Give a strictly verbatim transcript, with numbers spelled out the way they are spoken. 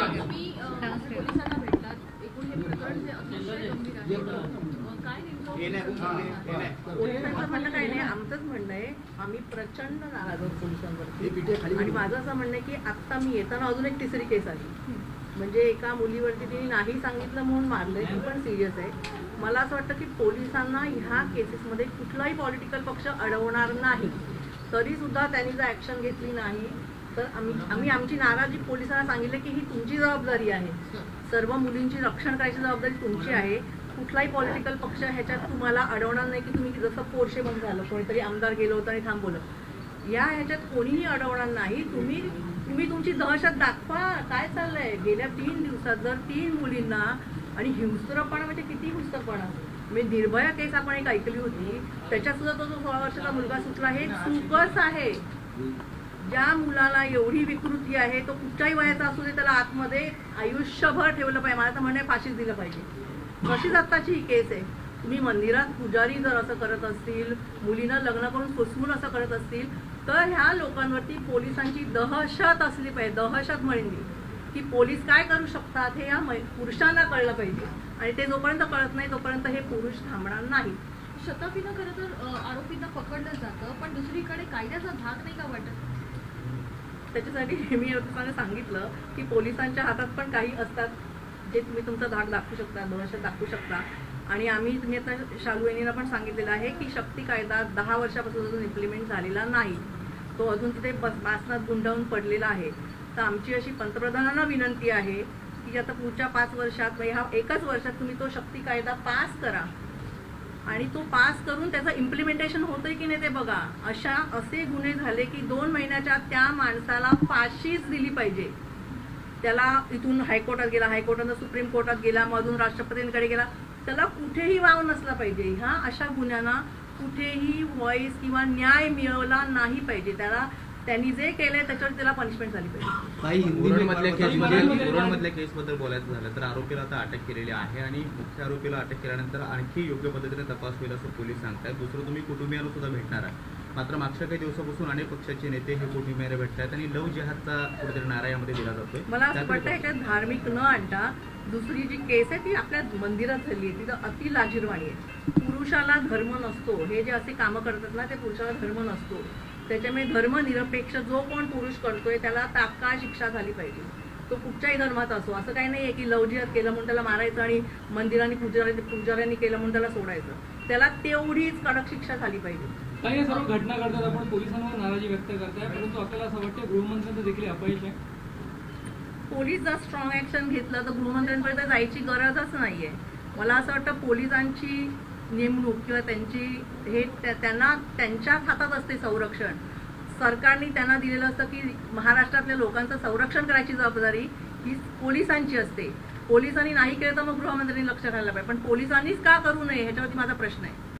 तुम्ही पोलिसांना भेटलात, एकूण हे प्रकरण जे अतिशय गंभीर आहे, काय नेमकं पोलिसांचं म्हणणं काही नाही, आमचंच म्हणणं आहे आम्ही प्रचंड नाराज आहोत पोलिसांवरती. आणि माझं असं म्हणणं आहे की आत्ता मी येताना अजून एक तिसरी केस आली, म्हणजे एका मुलीवरती तिने नाही सांगितलं म्हणून मारलंय, ती पण सिरियस आहे. मला असं वाटतं की पोलिसांना ह्या केसेसमध्ये कुठलाही पॉलिटिकल पक्ष अडवणार नाही, तरी सुद्धा त्यांनी जर ॲक्शन घेतली नाही तर आम्ही आम्ही आमची नाराजी पोलिसांना सांगितले की ही तुमची जबाबदारी आहे, सर्व मुलींची रक्षण करायची जबाबदारी तुमची आहे. कुठलाही पॉलिटिकल पक्ष ह्याच्यात तुम्हाला अडवणार नाही की तुम्ही जसं पोरशे बंद झालं, कोणीतरी आमदार गेलो होतं आणि थांबवलं, या ह्याच्यात कोणीही अडवणार नाही. तुम्ही तुम्ही तुमची दहशत दाखवा. काय चाललंय गेल्या तीन दिवसात जर तीन मुलींना, आणि हिंस्त्रपणा म्हणजे किती हिंस्त्रपणा, म्हणजे निर्भया केस आपण एक ऐकली होती, त्याच्यात सुद्धा तो जो सोळा वर्षाचा मुलगा सुटला, हे चूकच आहे. ज्या मुलाला एवढी विकृती आहे तो कुठच्याही वयाचा असू दे, त्याला आतमध्ये आयुष्यभर ठेवलं पाहिजे. मला तर म्हणणे फाशीच दिलं पाहिजे. कशीच आत्ताची ही केस आहे. तुम्ही मंदिरात पुजारी जर असं करत असतील, मुलींना लग्न करून फसवून असं करत असतील, तर ह्या लोकांवरती पोलिसांची दहशत असली पाहिजे. दहशत म्हणेन मी की पोलीस काय करू शकतात हे या पुरुषांना कळलं पाहिजे, आणि ते जोपर्यंत कळत नाही तोपर्यंत हे पुरुष थांबणार नाही. शताफीनं खरं तर आरोपींना पकडलं जातं, पण दुसरीकडे कायद्याचा धाक नाही का वाटत? त्याच्यासाठी मी तुम्हाला सांगितलं की पोलिसांच्या हातात पण काही असतात जे तुम्ही तुमचा धाक दाखवू शकता, दहशत दाखवू शकता. आणि आम्ही तुम्ही आता शालू यांनीला पण सांगितलेलं आहे की शक्ती कायदा दहा वर्षापासून अजून इम्प्लिमेंट झालेला नाही, तो अजून तिथे बस बासनात गुंडाळून पडलेला आहे. तर आमची अशी पंतप्रधानांना विनंती आहे की आता पुढच्या पाच वर्षात ह्या एकाच वर्षात तुम्ही तो शक्ती कायदा पास करा, आणि तो पास करून त्याचं इम्प्लिमेंटेशन होतंय की नाही ते बघा. अशा असे गुन्हे झाले की दोन महिन्याच्या त्या माणसाला फाशीच दिली पाहिजे. त्याला इथून हायकोर्टात गेला, हायकोर्टानं सुप्रीम कोर्टात गेला, मधून राष्ट्रपतींकडे गेला, त्याला कुठेही वाव नसला पाहिजे. ह्या अशा गुन्ह्यांना कुठेही व्हॉइस किंवा न्याय मिळवला नाही पाहिजे. त्याला त्यांनी जे केलंय त्याच्यावर त्याला पनिशमेंट झाली पाहिजे. काही हिंदीमधल्या केसमध्ये उरणमधल्या केसबद्दल बोलायचं झालं तर आरोपीला आता अटक केलेली आहे, आणि मुख्य आरोपीला अटक केल्यानंतर आणखी योग्य पद्धतीने तपास होईल असं पोलीस सांगतायत. दुसरं तुम्ही कुटुंबियांना सुद्धा भेटणार आहे. मात्र मागच्या काही दिवसापासून अनेक पक्षाचे नेते हे कुटुंबियांना भेटतात आणि लव जिहादचा कुठेतरी नारा यामध्ये दिला जातोय. मला असं वाटतं ह्याच्यात धार्मिक न आणता दुसरी जी केस आहे ती आपल्या मंदिरात झाली आहे, तिथं अति लाजिरवाणी आहे. पुरुषाला धर्म नसतो, हे जे असे कामं करतात ना ते पुरुषाला धर्म नसतो. त्याच्यामुळे धर्मनिरपेक्ष जो कोण पुरुष करतोय त्याला तात्काळ शिक्षा झाली पाहिजे, तो कुठच्याही धर्माचा असो. असं काही नाही आहे की लव जिहाद केलं म्हणून त्याला मारायचं आणि मंदिरांनी पुजारी पुजाऱ्यांनी केलं म्हणून त्याला सोडायचं. त्याला तेवढीच कडक शिक्षा झाली पाहिजे. काही सर्व घटना घडतात, आपण पोलिसांवर नाराजी व्यक्त करताय, परंतु आपल्याला असं वाटतं गृहमंत्र्यांचं देखील अपयश आहे. पोलीस जर स्ट्रॉंग ऍक्शन घेतलं तर गृहमंत्र्यांपर्यंत जायची गरजच नाहीये. मला असं वाटतं पोलिसांची नेमणूक किंवा त्यांची हे त्यांना त्यांच्याच हातात असते संरक्षण. सरकारने त्यांना दिलेलं असतं की महाराष्ट्रातल्या लोकांचं संरक्षण करायची जबाबदारी ही पोलिसांची असते. पोलिसांनी नाही केलं तर मग गृहमंत्र्यांनी लक्ष घालायला पाहिजे, पण पोलिसांनीच का करू नये ह्याच्यावरती माझा प्रश्न आहे.